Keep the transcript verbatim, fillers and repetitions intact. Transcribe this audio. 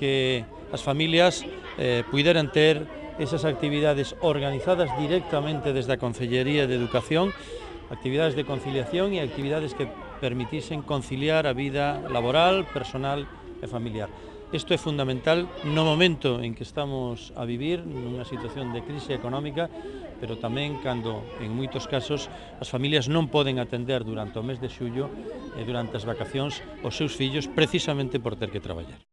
que as familias eh, puideran ter esas actividades organizadas directamente desde a Concellería de Educación, actividades de conciliación e actividades que permitisen conciliar a vida laboral, personal e familiar. Isto é fundamental no momento en que estamos a vivir, nunha situación de crise económica, pero tamén cando, en moitos casos, as familias non poden atender durante o mes de xullo e durante as vacacións os seus fillos precisamente por ter que traballar.